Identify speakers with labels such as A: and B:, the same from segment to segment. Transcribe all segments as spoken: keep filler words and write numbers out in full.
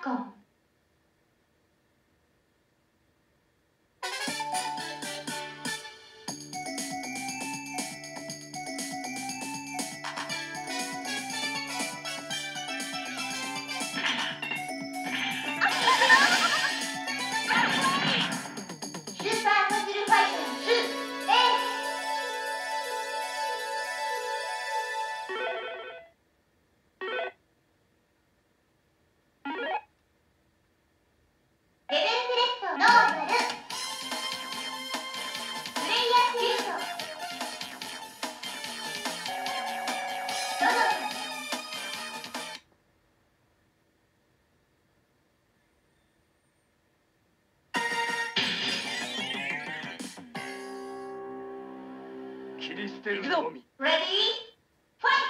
A: コン。
B: 切り捨てるのみ。
A: レディーファイ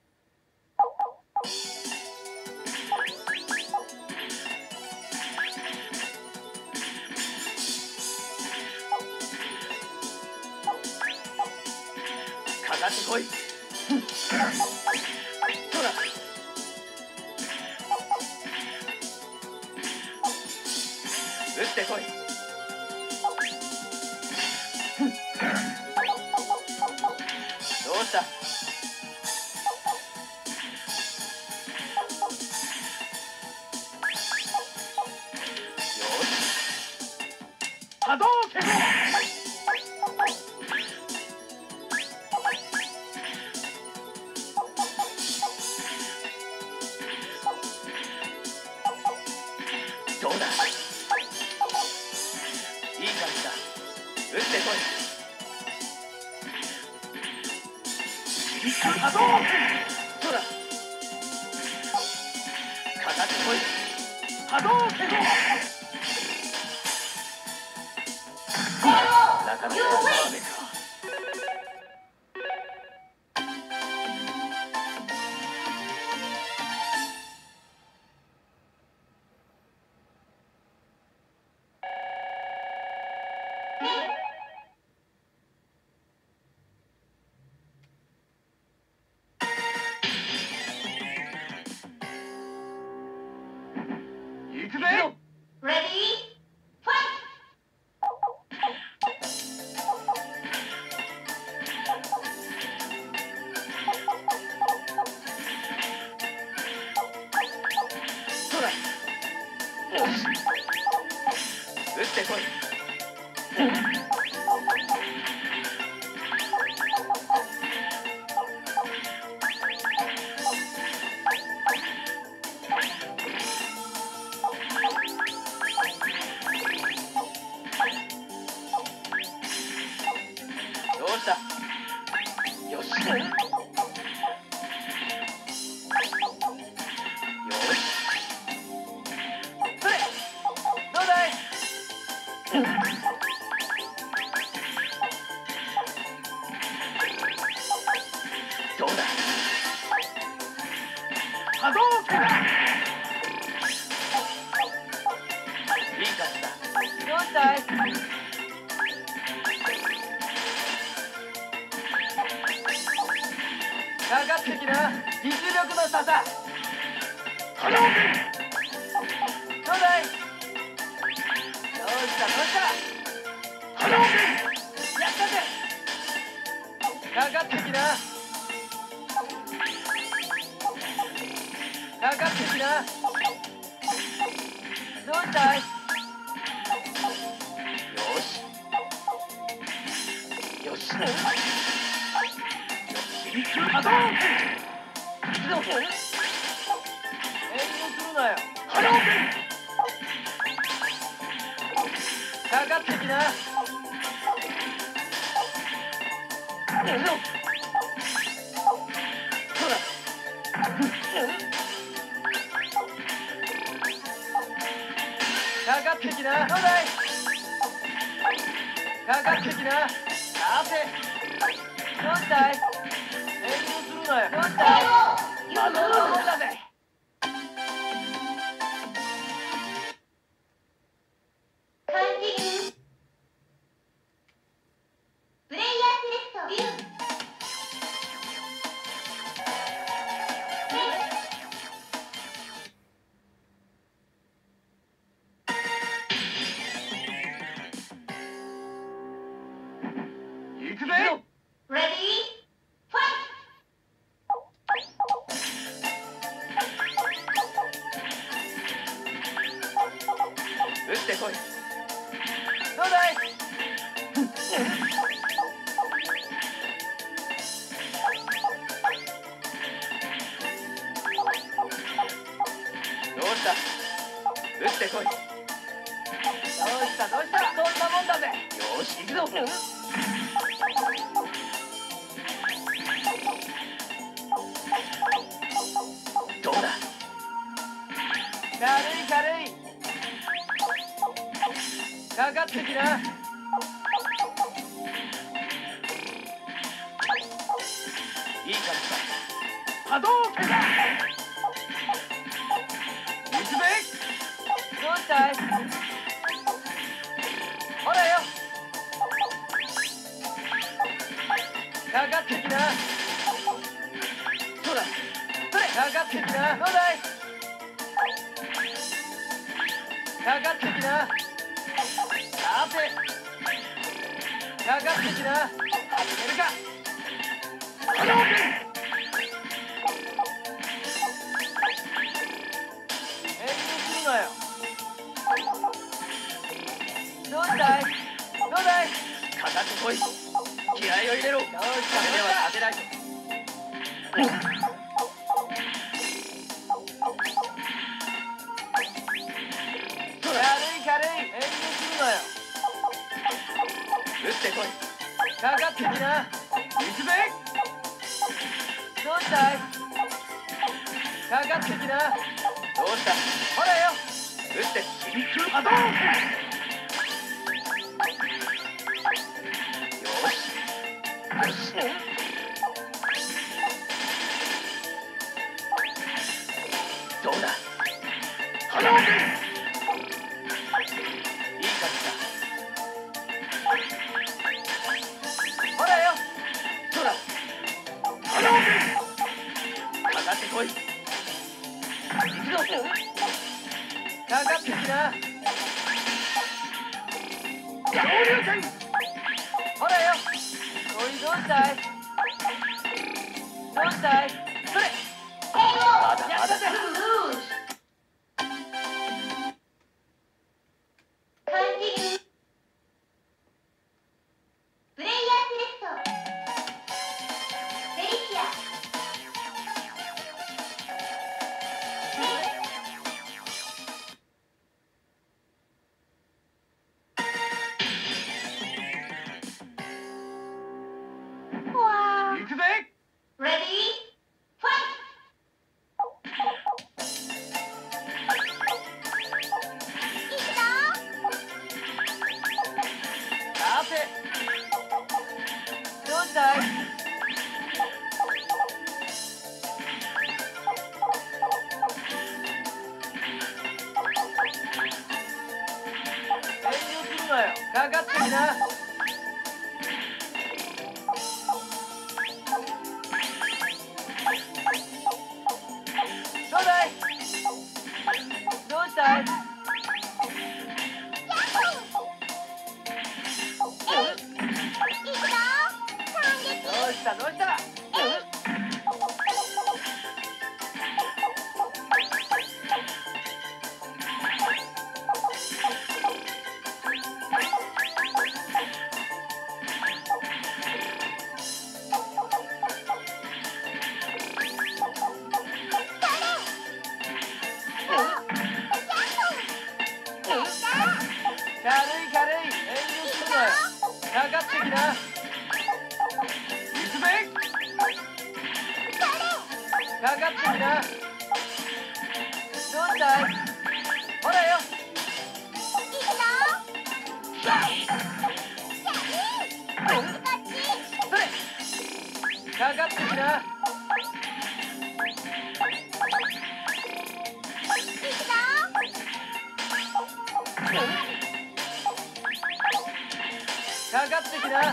B: かかってこい。そうだ。撃ってこい。どうした。よし。波動拳。どうだ。いい感じだ。撃ってこい。波動拳。そうだ。かかってこい。波動拳。なかなかやるわねか。行くぜ。
A: レディーファ
B: そうだ。よし。撃ってこい。どうした。よし。よし。それ。どうだい。どうだ。波動拳。いい感じだ。どうしたい。かかってきな。実力の差さ。波動拳。どうだい。どうしたどうした。波動拳。やったぜ。かかってきな。かかってきな。どうしたい。よし。よし。波動拳。波動拳。遠慮するなよ。波動拳。かかってきな。そうだ。かかってきな。どうだい。かかってきな。さて。どうしたい。遠慮するなよ。どうしたい。まだまだだぜ。
A: カンディング。プレイヤーセレクトビュー。
B: どうだい。どうした。打ってこい。どうしたどうした。そんなもんだぜ。よし行くぞ。どうだ。軽い軽い。かかってきな。いい感じだ。波動拳だ。行くぜ。どうしたい。ほらよ。かかってきな。そうだ。それ。かかってきな。どうだい。かかってきな。さて。かかってきな。始めるか。波動拳。どうしたい。どうだい。かかってこい。気合を入れろ。どうした。それでは勝てないぞ。軽い軽い。遠慮するなよ。打ってこい。かかってきな。行くぜ。どうしたい。かかってきな。どうした。ほらよ。打ってシビック波動。どうだ。波動拳。いい感じだ。ほらよ。どうだ。波動拳。かかってこい。行くぞ。かかってきな。上流拳。ほらよ。おいどうしたい。どうしたい。それ。まだまだだ。
A: プレイヤーセレクト。デリシア。わー。
B: 行くぜ。
A: レディー、ファイト。
B: さて。どうしたい。遠慮するなよ。かかってきな。どうだい。どうしたい。どうしたどうした。軽い軽い。遠慮するなよ。かかってきな。行くぜ。かかってきな。どうしたい。ほらよ。それ。かかってきな。かかってきな。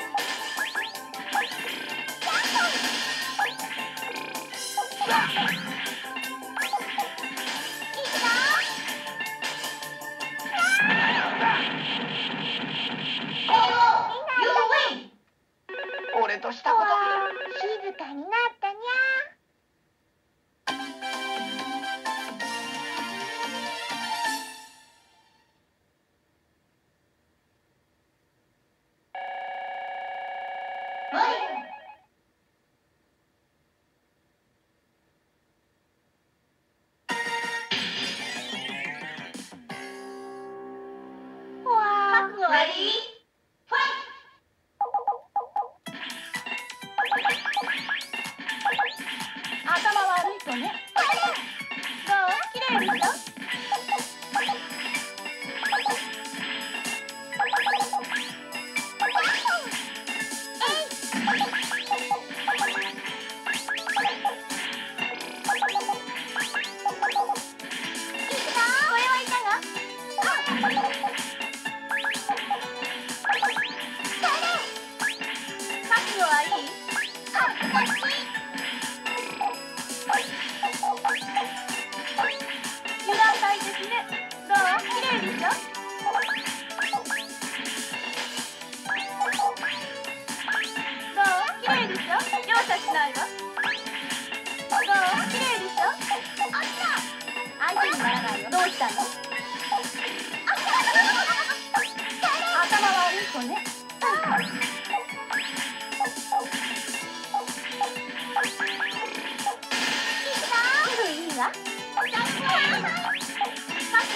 B: 俺としたこと。
A: 静かになったにゃ。 はいい？ファイ
C: 頭悪い子ね。どう？綺麗でしょ？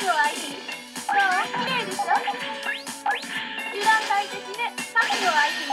A: いい？